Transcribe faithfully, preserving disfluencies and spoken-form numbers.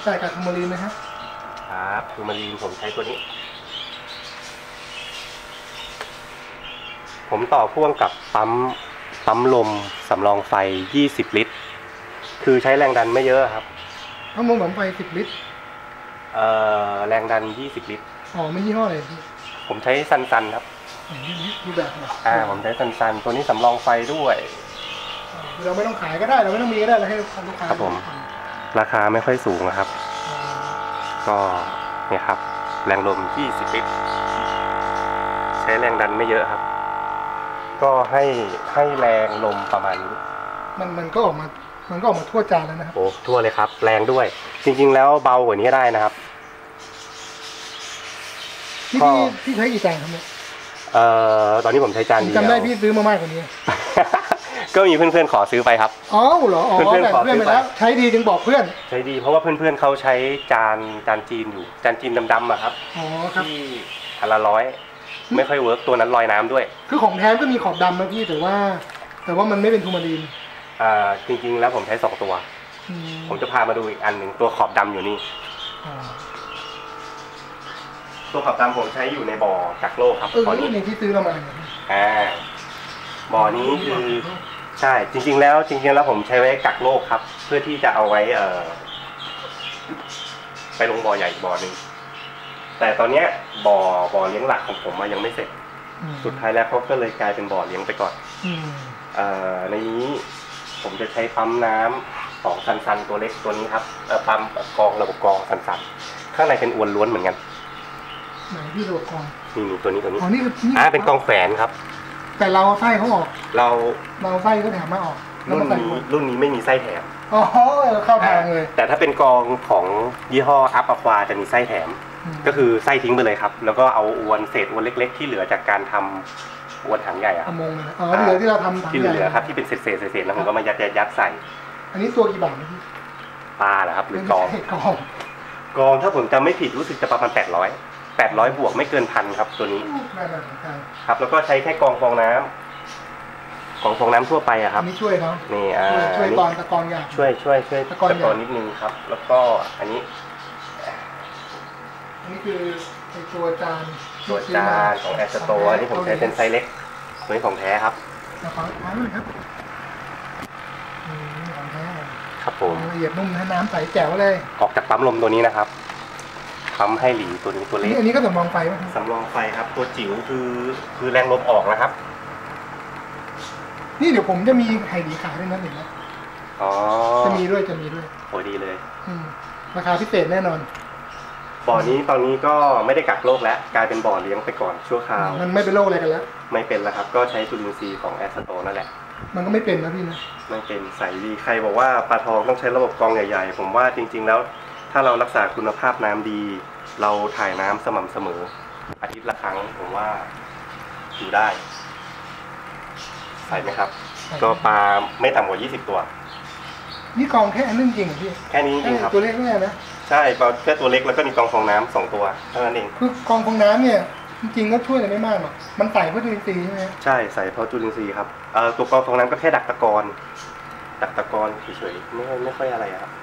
ใส่กับทูมารีนไหมครับครับทูมารีนผมใช้ตัวนี้ผมต่อพ่วงกับปั๊มปั๊มลมสำรองไฟยี่สิบลิตรคือใช้แรงดันไม่เยอะครับปั๊มลมสำรองไฟสิบลิตรเอ่อแรงดันยี่สิบลิตรอ๋อไม่ยี่ห้ออะไรผมใช้ซันซันครับดูแบบอ่าผมใช้ซันซันตัวนี้สำรองไฟด้วยเราไม่ต้องขายก็ได้เราไม่ต้องมีก็ได้เราให้ลูกค้าครับผมราคาไม่ค่อยสูงนะครับก็เนี่ยครับแรงลมยี่สิบลิตรใช้แรงดันไม่เยอะครับก็ให้ให้แรงลมประมาณนี้มันมันก็ออกมามันก็ออกมาทั่วจานแล้วนะครับโอ้ทั่วเลยครับแรงด้วยจริงๆแล้วเบากว่านี้ได้นะครับพี่พี่ใช้กี่จานครับเนี่ยเอ่อตอนนี้ผมใช้จานเดียวจำได้พี่ซื้อมามากกว่านี้ก็มีเพื่อนๆขอซื้อไปครับอ๋อเหรอเพื่อนๆขอซื้อไปแล้วใช้ดีจึงบอกเพื่อนใช้ดีเพราะว่าเพื่อนๆเขาใช้จานจานจีนอยู่จานจีนดำๆอะครับอ๋อครับที่อันละร้อยไม่ค่อยเวิร์กตัวนั้นลอยน้ำด้วยคือของแท้ก็มีขอบดำนะพี่แต่ว่าแต่ว่ามันไม่เป็นทูมารีนอ่าจริงๆแล้วผมใช้สองตัวผมจะพามาดูอีกอันหนึ่งตัวขอบดำอยู่นี่ตัวขอบดำผมใช้อยู่ในบ่อกักโลกครับบ่อนี้ในที่ซื้อเรามาอ่าบ่อนี้คือใช่จริงๆแล้วจริงๆแล้วผมใช้ไว้กักโลกครับเพื่อที่จะเอาไว้เอ่อไปลงบ่อใหญ่บ่อหนึ่งแต่ตอนเนี้ยบ่อบ่อเลี้ยงหลักของผมยังไม่เสร็จสุดท้ายแล้วเขาก็เลยกลายเป็นบ่อเลี้ยงไปก่อนเอ่อในนี้ผมจะใช้ปั๊มน้ำของซันซันตัวเล็กตัวนี้ครับเอ่อปั๊มกรองระบบกรองซันซันข้างในเป็นอวนล้วนเหมือนกันไหนที่ระบบกรองนี่ตัวนี้ตัวนี้อ๋อนี่อ่าเป็นกรองแฝนครับแต่เราไส้เขาออกเราเราไส้ก็แถมมาออกรุ่นนี้รุ่นนี้ไม่มีไส้แถมอ๋อเข้าทางเลยแต่ถ้าเป็นกรองของยี่ห้ออัพอะควาจะมีไส้แถมก็คือไส้ทิ้งไปเลยครับแล้วก็เอาอวนเศษอวนเล็กๆที่เหลือจากการทำอวนถังใหญ่อะมงเลยอ๋อเหลือที่เราทำที่เหลือครับที่เป็นเศษเศษเศษแล้วผมก็มายัดยัดใส่อันนี้ตัวกี่บาทพี่ปลาเหรอครับหรือกรองกรองกรองถ้าผมจำไม่ผิดรู้สึกจะประมาณแปดร้อยแปดร้อยบวกไม่เกินพันครับตัวนี้ครับแล้วก็ใช้แค่กรองฟองน้ำกรองฟองน้ำทั่วไปอะครับนี่ช่วยเขานี่อ่าช่วยตอนตะกอนยาช่วยช่วยช่วยตะกอนนิดนึงครับแล้วก็อันนี้อันนี้คือตัวจานตัวจานของแอสโตอันนี้ผมใช้เป็นไซส์เล็กตัวนี้ของแท้ครับของแท้เลยครับของแท้ครับผมละเอียดนุ่มน้ำใสแจ๋วเลยออกจากปั๊มลมตัวนี้นะครับปั๊มให้หลีตัวนี้ตัวเล็กอันนี้ก็สำรองไฟป่ะสำรองไฟครับตัวจิ๋วคือคือแรงลมออกนะครับนี่เดี๋ยวผมจะมีไฮดีขายด้วยนะเห็นไหมอ๋อจะมีด้วยจะมีด้วยโอ้ดีเลยราคาพิเศษแน่นอนบ่อนี้ตอนนี้ก็ไม่ได้กักโรคแล้วกลายเป็นบ่อเลี้ยงไปก่อนชั่วคราวมันไม่เป็นโรคอะไรกันแล้วไม่เป็นแล้วครับก็ใช้จุลินทรีย์ของแอสโตนั่นแหละมันก็ไม่เป็นนะพี่นะไม่เป็นใสดีใครบอกว่าปลาทองต้องใช้ระบบกรองใหญ่ๆผมว่าจริงๆแล้วถ้าเรารักษาคุณภาพน้ำดีเราถ่ายน้ำสม่ำเสมออาทิตย์ละครั้งผมว่าอยู่ได้ใส่ไหมครับก็ปลาไม่ต่ำกว่ายี่สิบตัวนี่กองแค่อันนึงจริงเหรอพี่แค่นี้จริงครับตัวเล็กแน่นะใช่ปลาแค่ตัวเล็กแล้วก็มีกองฟองน้ำสองตัวเท่านั้นเองคือกองฟองน้ำเนี่ยจริงๆก็ช่วยอะไรไม่มากหรอกมันใส่เพราะจุลินทรีย์ใช่ไหมใช่ใส่เพราะจุลินทรีย์ครับตัวกองฟองน้ำก็แค่ดักตะกอนดักตะกอนเฉยๆไม่ไม่ค่อยอะไรครับ